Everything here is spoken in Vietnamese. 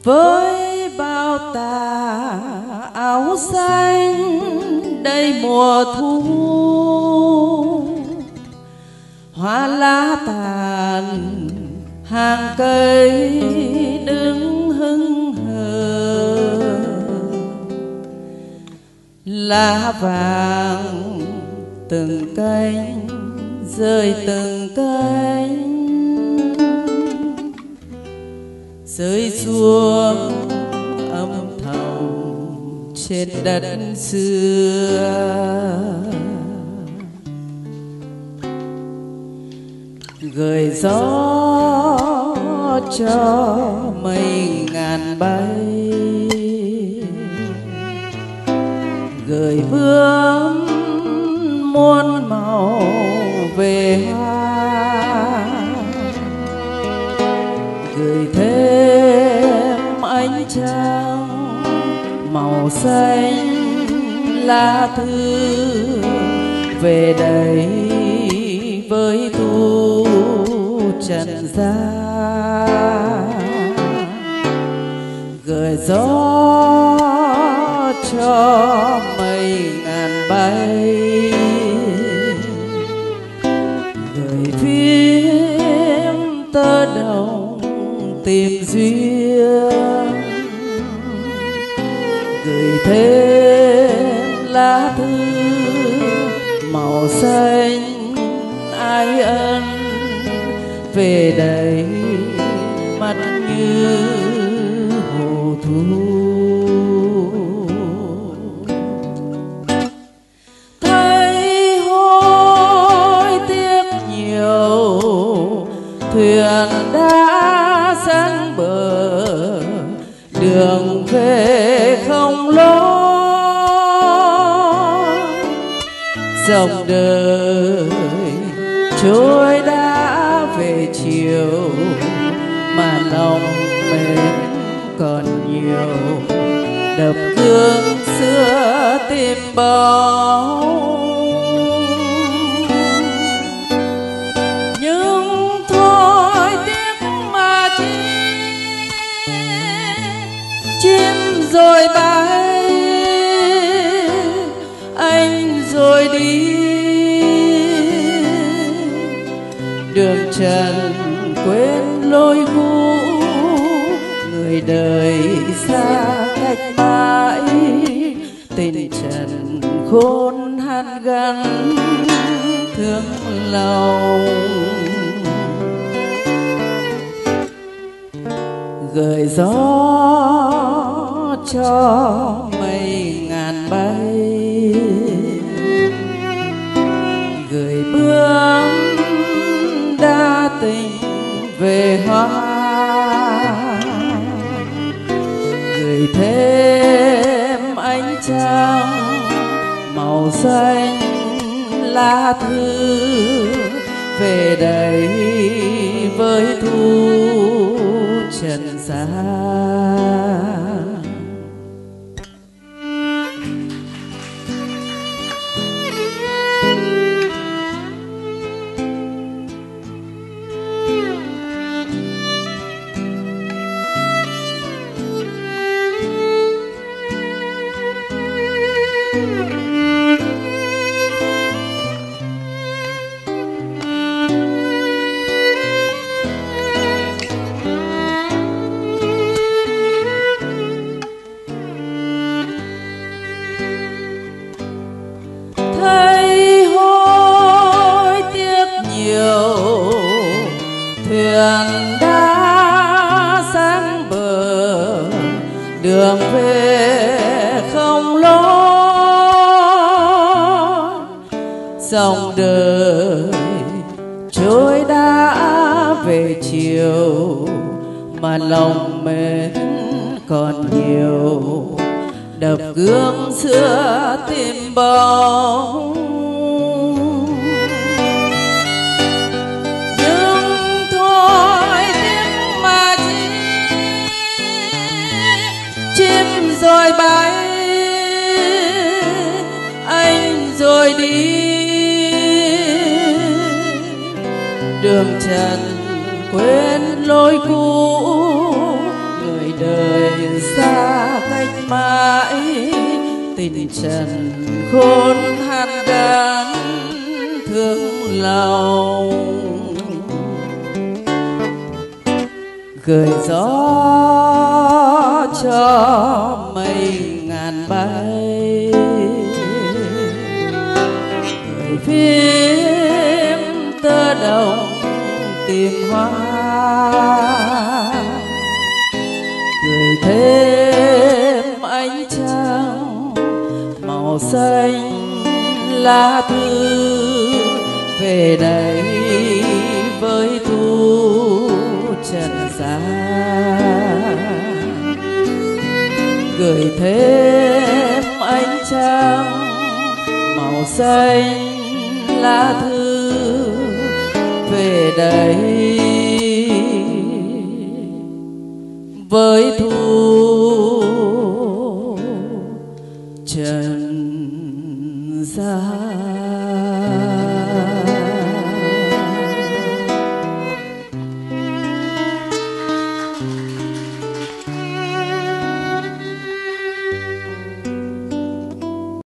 với bao tà áo xanh đầy mùa thu, hoa lá tàn hàng cây đứng hững hờ, lá vàng từng cánh rơi từng cánh rơi xuống âm thầm trên đất xưa. Gửi gió cho mây ngàn bay, gửi bướm muôn màu về hoa, gửi thêm ánh trăng màu xanh lá thư về đây với thu trần gian. Gửi gió cho mây ngàn bay, gửi phím tơ đồng tìm duyên, gửi thêm lá thư màu xanh ái ân về đây mắt như hồ thu. Thấy hối tiếc nhiều thuyền đã sang bờ, đường về không lối, dòng đời trôi đã về chiều mà lòng mến còn nhiều, đập gương xưa tìm bóng. Nhưng thôi tiếc mà chi, chim rồi bay, anh rồi đi, đường trần quên lối cũ, người đời xa cách mãi, tình trần khôn han gắn thương lòng. Gửi gió cho mây ngàn bay, gửi bướm đa tình về hoa, gửi thêm ánh trăng màu xanh lá thư về đây với thu trần gian. Thấy hối tiếc nhiều thuyền đã sang bờ, đường về không lối, dòng đời trôi đã về chiều mà lòng mến còn nhiều, đập gương xưa tìm bóng. Nhưng thôi tiếc mà chi, chim rồi bay, anh rồi đi, đường trần quên lối cũ, người đời xa cách mãi, tình trần khôn han gắn thương lòng. Gửi gió cho mây ngàn bay, gửi phim tơ đồng tìm hoa, gửi thêm ánh trăng màu xanh lá thư về đây với thu trần gian. Gửi thêm ánh trăng màu xanh lá thư về đây với thu